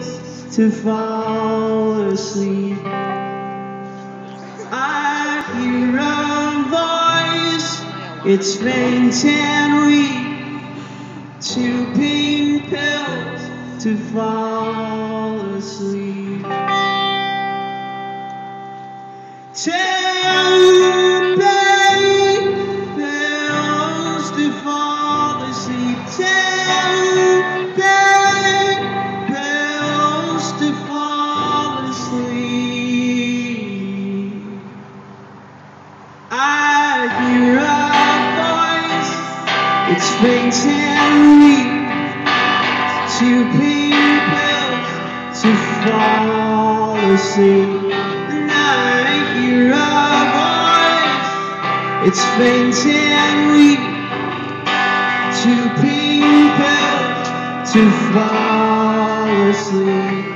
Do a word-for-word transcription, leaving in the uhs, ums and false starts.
to fall asleep. I hear a voice, it's faint and weak, two pink pills to fall asleep. Ten pink pills to fall asleep. Ten pink pills to fall asleep. I hear a voice, it's faint and weak, two pink pills to fall asleep. And I hear a voice, it's faint and weak, two pink pills to fall asleep.